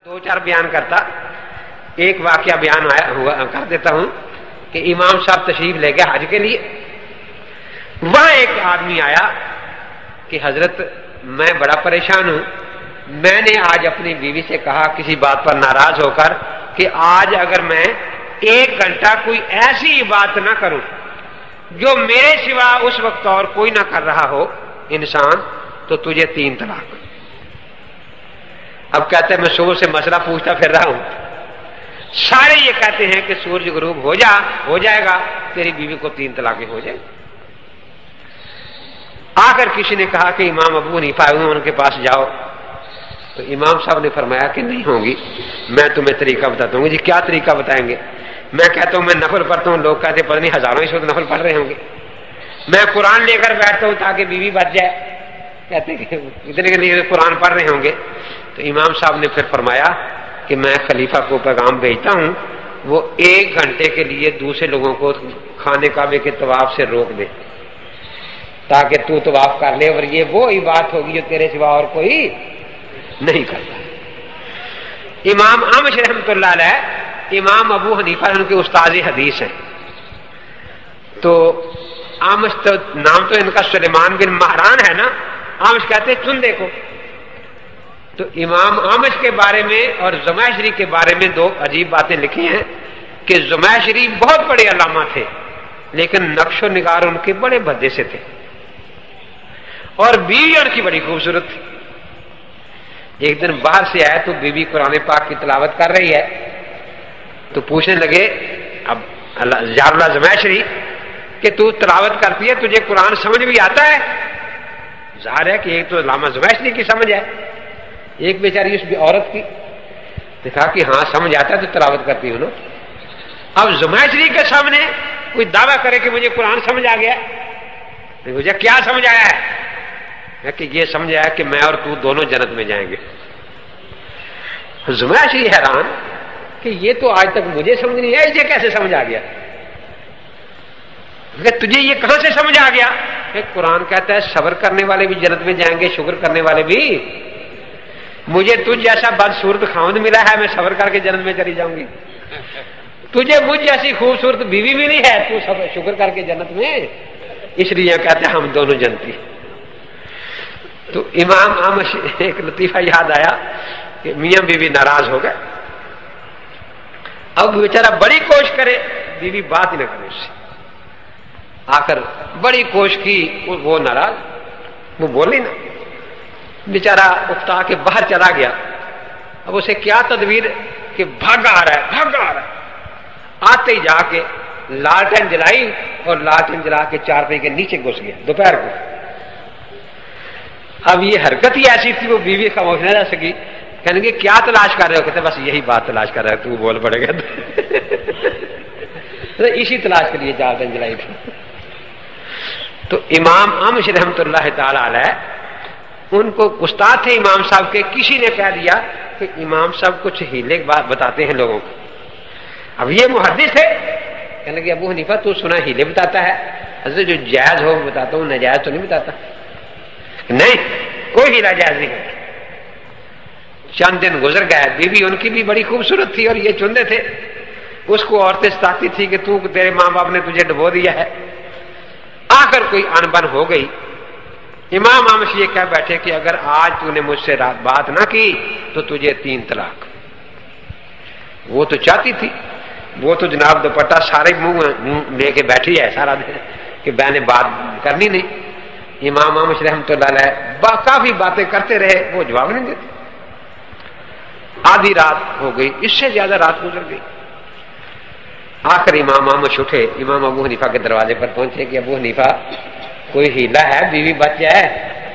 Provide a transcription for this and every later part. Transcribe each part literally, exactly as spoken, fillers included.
دو چار بیان کرتا، ایک واقعہ بیان آیا ہوا کر دیتا ہوں کہ امام صاحب تشریف لے گئے حج کے لیے. وہاں ایک آدمی آیا کہ حضرت میں بڑا پریشان ہوں، میں نے آج اپنی بیوی سے کہا کسی بات پر ناراض ہو کر کہ آج اگر میں ایک گھنٹہ کوئی ایسی بات نہ کروں جو میرے سوا اس وقت اور کوئی نہ کر رہا ہو انسان، تو تجھے تین طلاق. اب کہتے ہیں میں صبح سے مسئلہ پوچھتا پھر رہا ہوں، سارے یہ کہتے ہیں کہ سورج غروب ہو جا ہو جائے گا تیری بیوی کو تین طلاقیں ہو جائیں. آ کر کسی نے کہا کہ امام ابو حنیفہ ان کے پاس جاؤ، تو امام صاحب نے فرمایا کہ نہیں ہوں گی. میں تمہیں طریقہ بتاتا ہوں. جی کیا طریقہ بتائیں گے؟ میں کہتا ہوں میں نفل پڑھتا ہوں، لوگ کہتے ہیں پتہ نہیں ہزاروں اس وقت نفل پڑھ رہے ہوں گے. میں قرآن لے کر بیٹھتا ہوں تاکہ بیوی بچ جائے، کہتے ہیں کہ اتنے کے لیے قرآن پڑھ رہے ہوں گے. تو امام صاحب نے پھر فرمایا کہ میں خلیفہ کو پیغام بھیجتا ہوں، وہ ایک گھنٹے کے لیے دوسرے لوگوں کو خانے کعبے کے طواف سے روک دے تاکہ تو طواف کر لے، اور یہ وہی بات ہوگی جو تیرے سوا اور کوئی نہیں کرتا. امام احمد رحمۃ اللہ علیہ امام ابو حنیفہ ان کے استاد حدیث ہیں. تو آمش تو نام تو ان کا سلیمان بن مہران ہے نا، آمش کہتے ہیں چن دیکھو. تو امام آمش کے بارے میں اور زمخشری کے بارے میں دو عجیب باتیں لکھی ہیں کہ زمخشری بہت بڑے علامہ تھے لیکن نقش و نگار ان کے بڑے بھدے سے تھے، اور بیوی ان کی بڑی خوبصورت تھی. ایک دن باہر سے آئے تو بیوی قرآن پاک کی تلاوت کر رہی ہے، تو پوچھنے لگے اب جار اللہ زمخشری کہ تو تلاوت کرتی ہے، تجھے قرآن سمجھ بھی آتا ہے؟ ظاہر ہے کہ ایک تو علامہ زمخشری کی سمجھ ہے، ایک بیچاری اس عورت کی. دیکھا کہ ہاں سمجھ آتا ہے تو تلاوت کرتی ہوں نا. اب زمخشری کے سامنے کوئی دعویٰ کرے کہ مجھے قرآن سمجھ آ گیا، مجھے کیا سمجھ آیا ہے کہ یہ سمجھ آیا کہ میں اور تو دونوں جنت میں جائیں گے. زمخشری حیران کہ یہ تو آج تک مجھے سمجھ نہیں آیا، اسے کیسے سمجھ آ گیا؟ کہ تجھے یہ کہاں سے سمجھ آ گیا؟ کہ قرآن کہتا ہے صبر کرنے والے بھی جنت میں جائیں گے، شکر کرنے والے بھی. مجھے تجھ جیسا بدصورت خاوند ملا ہے، میں صبر کر کے جنت میں چلی جاؤں گی. تجھے مجھ جیسی خوبصورت بیوی ملی ہے، تو صبر شکر کر کے جنت میں. اس لیے کہتے ہیں ہم دونوں جنتی. تو امام آمش ایک لطیفہ یاد آیا کہ میاں بیوی ناراض ہو گئے. اب بیچارہ بڑی کوشش کرے، بیوی بات ہی نہ کرے اس سے. آخر بڑی کوشش کی، وہ ناراض، وہ بولی نا. بیچارہ اکتا کے باہر چلا گیا. اب اسے کیا تدبیر کہ بھاگا آ رہا ہے بھاگا آ رہا ہے. آتے ہی جا کے لالٹین جلائی اور لالٹین جلا کے چارپائی کے نیچے گھس گیا دوپہر کو. اب یہ حرکت ہی ایسی تھی وہ بیوی خاموش نہ رہ سکی. کہنے کہ کیا تلاش کر رہے ہو؟ کہتے بس یہی بات تلاش کر رہا ہے، تو بول پڑے گا. اسی تلاش کے لیے لالٹین جلائی تھی. تو امام احمد رحمۃ اللہ تعالی علیہ ان کو استاد تھے امام صاحب کے. کسی نے کہہ دیا کہ امام صاحب کچھ ہیلے بات بتاتے ہیں لوگوں کو. اب یہ محدث ہے، کہنے لگے ابو حنیفہ تو سنا ہیلے بتاتا ہے. حضرت جو جائز ہو بتاتا ہوں، ناجائز تو نہیں بتاتا. نہیں، کوئی ہیلا جائز نہیں ہے. چند دن گزر گئے، بیوی ان کی بھی بڑی خوبصورت تھی اور یہ چندے تھے. اس کو عورتیں ستاتی تھی کہ تو تیرے ماں باپ نے تجھے ڈبو دیا ہے. آخر کوئی انبن ہو گئی. امام آمش یہ کہہ بیٹھے کہ اگر آج تو نے مجھ سے رات بات نہ کی تو تجھے تین طلاق. وہ تو چاہتی تھی، وہ تو جناب دوپٹہ سارے منہ لے کے بیٹھی ہے سارا دن کہ میں نے بات کرنی نہیں. امام آمش رحمۃ اللہ علیہ کافی باتیں کرتے رہے، وہ جواب نہیں دیتے. آدھی رات ہو گئی، اس سے زیادہ رات گزر گئی. آخر امام آمش اٹھے، امام ابو حنیفہ کے دروازے پر پہنچے کہ ابو حنیفہ کوئی ہیلا ہے، بیوی بچ جائے.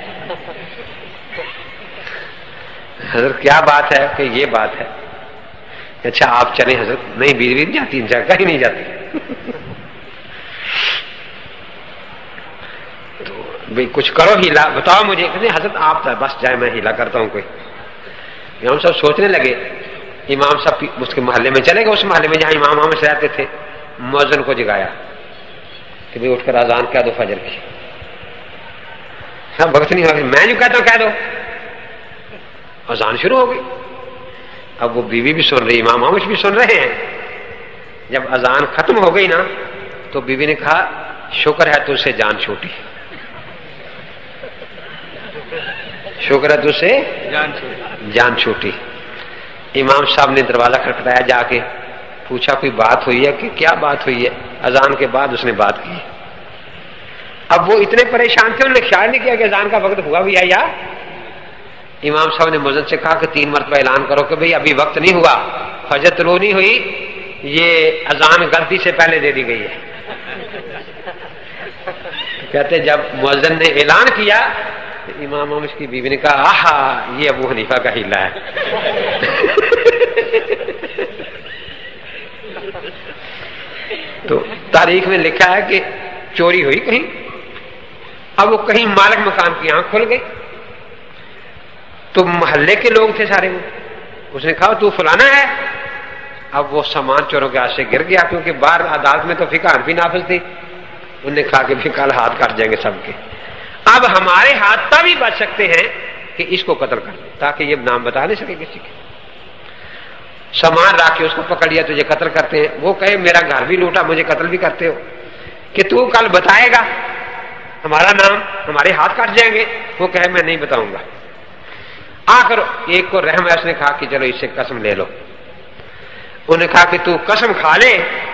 حضرت کیا بات ہے؟ کہ یہ بات ہے. اچھا آپ چلیں حضرت. نہیں بیوی نہیں جاتی، کہیں نہیں جاتی. تو بھائی کچھ کرو، ہیلا بتاؤ مجھے. کہتے حضرت آپ بس جائیں، میں ہیلا کرتا ہوں کوئی. امام صاحب سوچنے لگے. امام صاحب اس کے محلے میں چلے گئے، اس محلے میں جہاں امام آمش رہتے تھے. مؤذن کو جگایا کہ بھائی اٹھ کر اذان کہہ دو فجر کی. وقت نہیں ہو گیا، میں جو کہتا ہوں کہہ دو. اذان شروع ہو گئی. اب وہ بیوی بھی سن رہی, امام عامش بھی سن رہے ہیں. جب اذان ختم ہو گئی نا تو بیوی نے کہا شکر ہے تجھ سے جان چھوٹی, شکر ہے تجھ سے جان چھوٹی. امام صاحب نے دروازہ کھٹکھٹایا, جا کے پوچھا کوئی بات ہوئی ہے؟ کہ کیا بات ہوئی ہے؟ اذان کے بعد اس نے بات کی. اب وہ اتنے پریشان تھے, انہوں نے خیال نہیں کیا کہ اذان کا وقت ہوا بھی ہے یا. امام صاحب نے مؤذن سے کہا کہ تین مرتبہ اعلان کرو کہ بھئی ابھی وقت نہیں ہوا, فجر طلوع نہیں ہوئی, یہ اذان غلطی سے پہلے دے دی گئی ہے. کہتے جب مؤذن نے اعلان کیا امام عامش کی بیوی نے کہا آہا یہ ابو حنیفہ کا ہیلا ہے. تو تاریخ میں لکھا ہے کہ چوری ہوئی کہیں, اب وہ کہیں مالک مکان کی آنکھ کھل گئی, تو محلے کے لوگ تھے سارے, وہ اس نے کہا تو فلانا ہے. اب وہ سامان چوروں کے ہاتھ سے گر گیا, کیونکہ باہر عدالت میں تو فقہ حنفی نافذ تھی. انہوں نے کہا کہ پھر کل ہاتھ کاٹ جائیں گے سب کے. اب ہمارے ہاتھ تبھی بچ سکتے ہیں کہ اس کو قتل کر دیں, تاکہ یہ نام بتا نہیں سکے کسی کے. سامان رکھ کے اس کو پکڑ لیا, تجھے قتل کرتے ہیں. وہ کہے میرا گھر بھی لوٹا, مجھے قتل بھی کرتے ہو, کہ تو کل بتائے گا ہمارا نام, ہمارے ہاتھ کاٹ جائیں گے. وہ کہے میں نہیں بتاؤں گا. آ کر ایک کو رحم ہے, اس نے کہا کہ چلو اس سے قسم لے لو. انہوں نے کہا کہ تو قسم کھا لے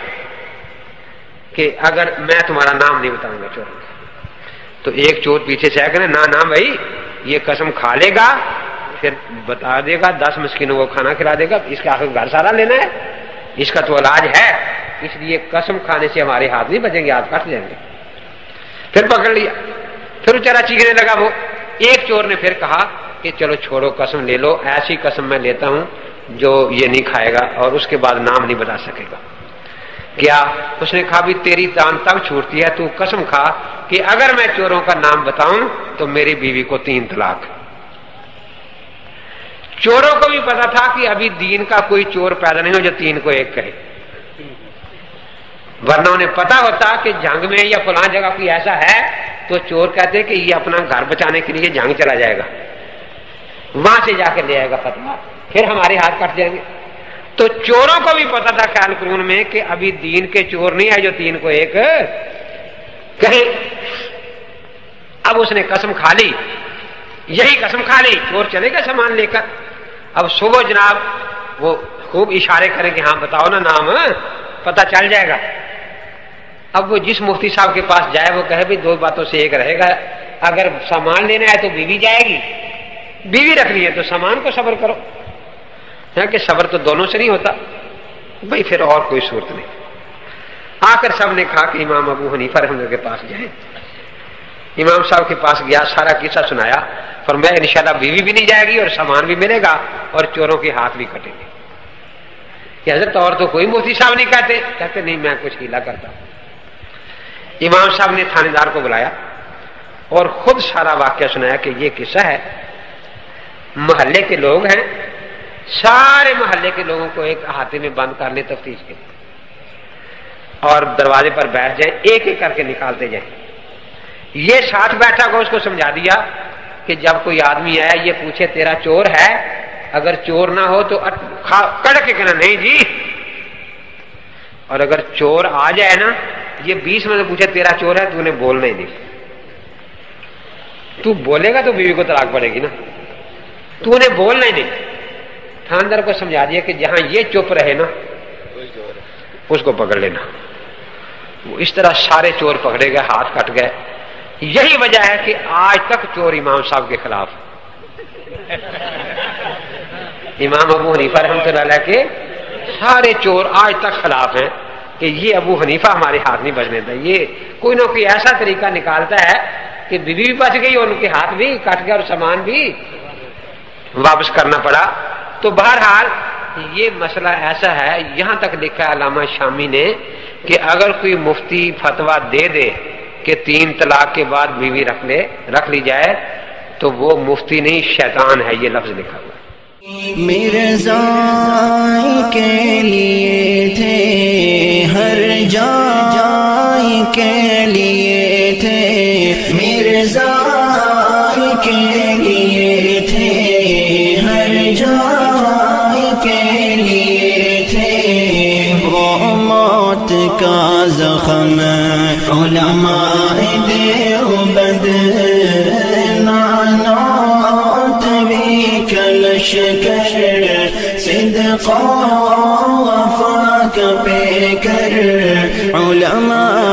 کہ اگر میں تمہارا نام نہیں بتاؤں گا چوروں کا. تو ایک چور پیچھے سے آ کر نا نا بھائی یہ قسم کھا لے گا پھر بتا دے گا, دس مسکینوں کو کھانا کھلا دے گا, اس کے آخر گھر سارا لینا ہے, اس کا تو علاج ہے, اس لیے قسم کھانے سے ہمارے ہاتھ نہیں بچیں گے, ہاتھ کٹ جائیں گے. پھر پکڑ لیا, پھر بیچارہ چیخنے لگا. وہ ایک چور نے پھر کہا کہ چلو چھوڑو قسم لے لو, ایسی قسم میں لیتا ہوں جو یہ نہیں کھائے گا اور اس کے بعد نام نہیں بتا سکے گا. کیا؟ اس نے کہا بھی تیری جان تب چھوٹتی ہے, تو قسم کھا کہ اگر میں چوروں کا نام بتاؤں تو میری بیوی کو تین طلاق. چوروں کو بھی پتا تھا کہ ابھی دین کا کوئی چور پیدا نہیں ہو جو تین کو ایک کہے, ورنہ انہیں پتا ہوتا کہ جنگ میں یا فلاں جگہ کوئی ایسا ہے تو چور کہتے کہ یہ اپنا گھر بچانے کے لیے جنگ چلا جائے گا, وہاں سے جا کے لے آئے گا فتوا, پھر ہمارے ہاتھ کٹ جائیں گے. تو چوروں کو بھی پتا تھا خیال قرون میں کہ ابھی دین کے چور نہیں ہے جو تین کو ایک کہیں. اب اس نے قسم کھا لی, یہی قسم کھا لی, چور چلے گا سامان لے کر. اب صبح جناب وہ خوب اشارے کریں کہ ہاں بتاؤ نا نام, پتہ چل جائے گا. اب وہ جس مفتی صاحب کے پاس جائے وہ کہے بھی دو باتوں سے ایک رہے گا, اگر سامان لینا ہے تو بیوی جائے گی, بیوی رکھنی ہے تو سامان کو صبر کرو. کہ صبر تو دونوں سے نہیں ہوتا بھائی, پھر اور کوئی صورت نہیں. آ کر سب نے کہا کہ امام ابو حنیفہ رحمۃ اللہ کے پاس جائیں. امام صاحب کے پاس گیا, سارا قصہ سنایا, فرمایا انشاءاللہ بیوی بھی نہیں جائے گی اور سامان بھی ملے گا اور چوروں کے ہاتھ بھی کٹیں گے. کہ حضرت اور تو کوئی مفتی صاحب نہیں کہتے, کہتے نہیں میں کچھ ہیلا کرتا ہوں. امام صاحب نے تھانے دار کو بلایا اور خود سارا واقعہ سنایا کہ یہ قصہ ہے, محلے کے لوگ ہیں, سارے محلے کے لوگوں کو ایک احاطے میں بند کر لیں تفتیش کے, اور دروازے پر بیٹھ جائیں, ایک ایک کر کے نکالتے جائیں. یہ ساتھ بیٹھا کو اس کو سمجھا دیا کہ جب کوئی آدمی آئے یہ پوچھے تیرا چور ہے, اگر چور نہ ہو تو کڑک کے کہنا نہیں جی, اور اگر چور آ جائے نا یہ بیس میں سے پوچھے تیرا چور ہے, تو انہیں بولنا ہی نہیں. تو بولے گا تو بیوی کو طلاق پڑے گی نا, تو انہیں بولنا ہی نہیں. تھاندار کو سمجھا دیا کہ جہاں یہ چپ رہے نا اس کو پکڑ لینا. وہ اس طرح سارے چور پکڑے گئے, ہاتھ کٹ گئے. یہی وجہ ہے کہ آج تک چور امام صاحب کے خلاف, امام ابو حنیفہ رحمۃ اللہ علیہ کے سارے چور آج تک خلاف ہیں کہ یہ ابو حنیفہ ہمارے ہاتھ نہیں بچنے دیتا. یہ کوئی نہ کوئی ایسا طریقہ نکالتا ہے کہ بیوی بھی بچ گئی اور ان کے ہاتھ بھی کٹ گیا اور سامان بھی واپس کرنا پڑا. تو بہرحال یہ مسئلہ ایسا ہے, یہاں تک لکھا ہے علامہ شامی نے کہ اگر کوئی مفتی فتویٰ دے دے کہ تین طلاق کے بعد بیوی رکھ لے رکھ لی جائے تو وہ مفتی نہیں شیطان ہے, یہ لفظ لکھا ہوا. مرزا کے لیے تھے ہر جائے کے لیے تھے, مرزا کے لیے تھے ہر جائے کے کا زخم علماء دیوبند نعنات بھی کلشکر صدق و وفا کا پیکر علماء